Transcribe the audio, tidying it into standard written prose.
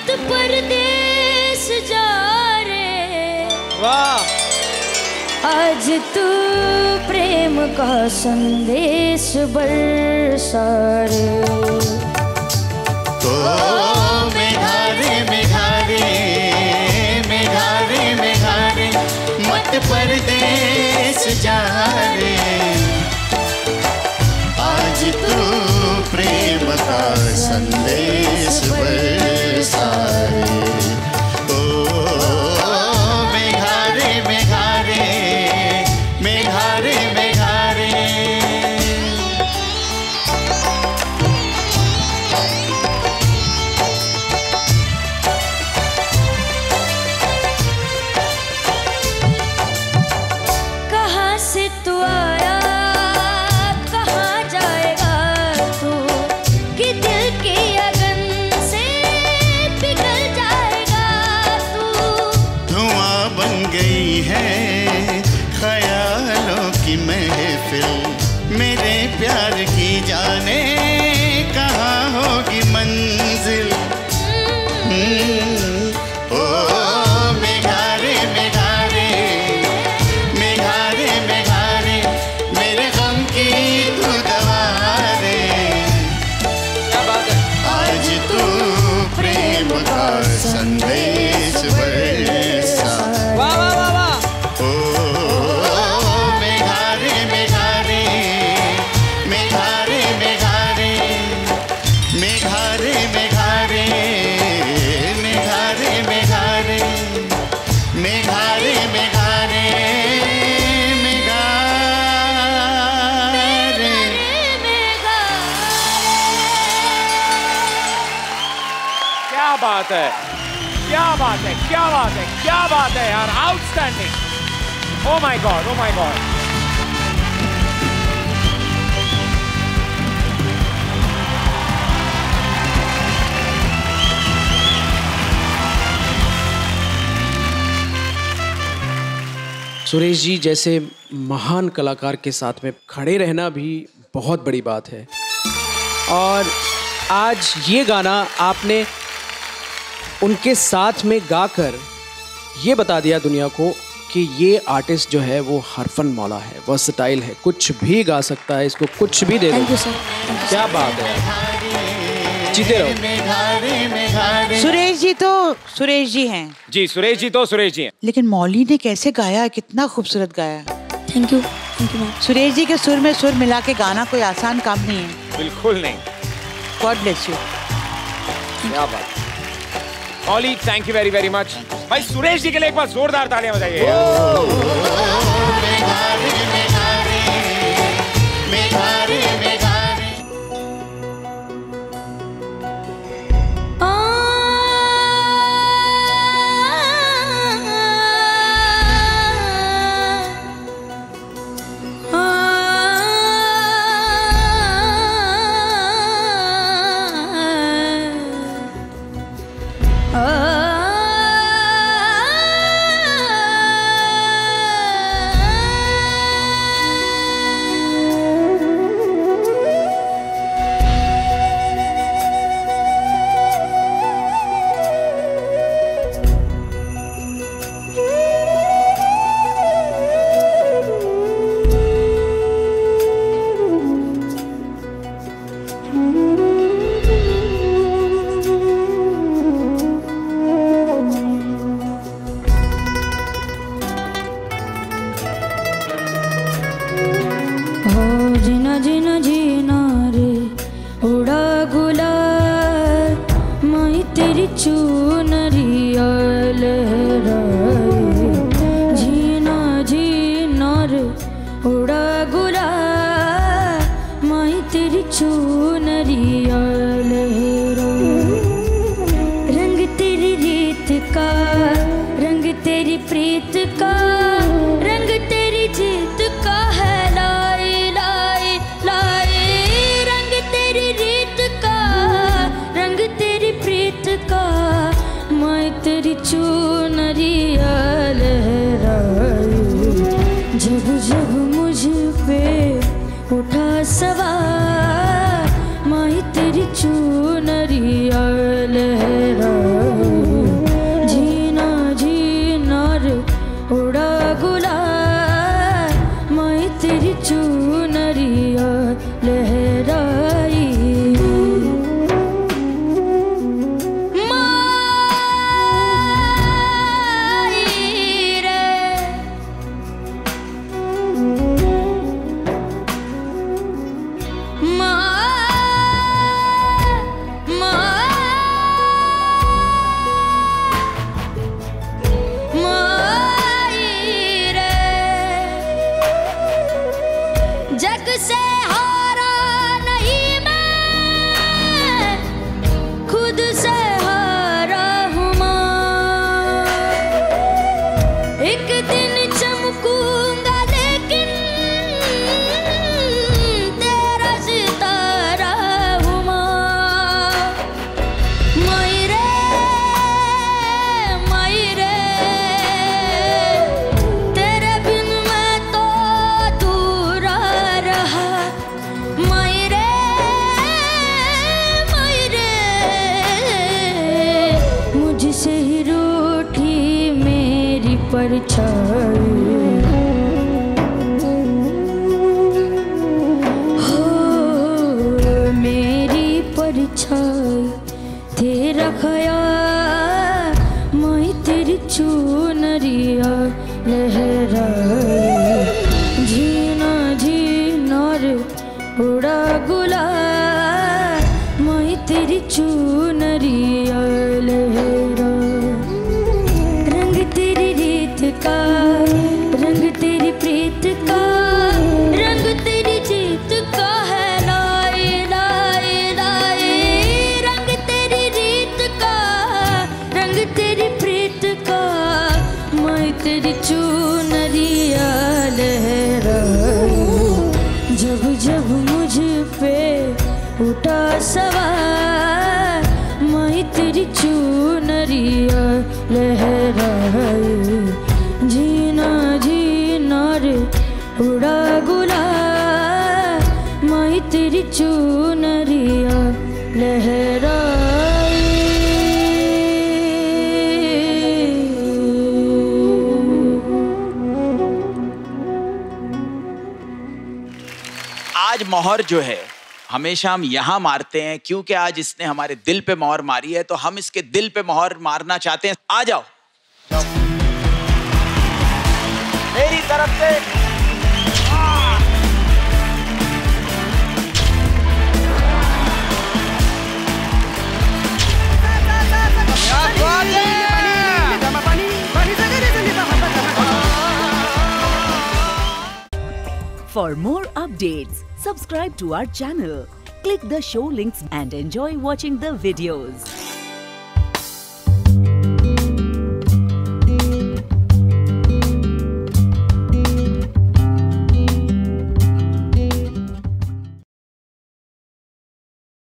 मत परदेस जा रे। वाह। आज तू प्रेम का संदेश बरसा रे। मेघारे मेघारे मेघारे मेघारे मत परदेस जा रे। आज तू प्रेम का संदेश बरसा रे। मेघारे मेघारे मेघारे मेघारे। कहाँ से तू आया कहाँ जाएगा तू, कि दिल की अगन से पिघल जाएगा तू। धुआं बन गई है ख्यालों की महफिल, मेरे प्यार की जाने कहाँ होगी मंजिल। ओ मेघारे मेघारे मेघारे मेघारे मेरे गम की तू दवा रे। क्या बात है। आज तू प्रेम का संदेश बरसा। वाह वाह वाह वाह। मेघारे मेघारे मेघारे मेघारे मेघारे मेघारे मेघारे मेघारे मेघारे मेघारे मेघारे। क्या बात है, क्या बात है, क्या बात है, क्या बात है यार, outstanding. Oh my God, oh my God. Suresh ji जैसे महान कलाकार के साथ में खड़े रहना भी बहुत बड़ी बात है, और आज ये गाना आपने उनके साथ में गाकर ये बता दिया दुनिया को कि ये आर्टिस्ट जो है वो हरफन मौला है, वर्सटाइल है, कुछ भी गा सकता है, इसको कुछ भी दे दो। Thank you sir. क्या बात है, जीते रहो। सुरेश जी तो सुरेश जी हैं जी, सुरेश जी तो सुरेश जी हैं। लेकिन मौली ने कैसे गाया, कितना खूबसूरत गाया। Thank you ma'am. Suresh ji के सुर में सुर मिला के गाना कोई आसान काम नहीं है। बिल्कुल नहीं। God bless you. क्या बात। Mauli thank you very very much. भाई सुरेश जी के लिए एक बार जोरदार तालियां बजाइए। मेघारे मेघारे मेघारे मेघारे। सवार माही तेरी चुनरिया लहराए। परछाई हो मेरी परछाई तेरा ख्याल मैं तेरी चुनरिया लहराए जीना जीना रे उड़ा गुलाल मैं तेरी चुनरिया लहरा रंग तेरी रीत का रंग तेरी प्रीत का रंग तेरी जीत का है लाए लाए लाए रंग तेरी रीत का रंग तेरी प्रीत का मैं तेरी चुनरिया लहराए जब जब मुझ पे उठा सवार मैं तेरी चुनरिया लहराए जीना जीना रे उड़ा गुलाल मैं तेरी चुनरिया लहराए आज मोहर जो है हमेशा हम यहाँ मारते हैं क्योंकि आज इसने हमारे दिल पे मोहर मारी है, तो हम इसके दिल पे मोहर मारना चाहते हैं। आ जाओ मेरी तरफ से। For more updates, subscribe to our channel, click the show links and enjoy watching the videos.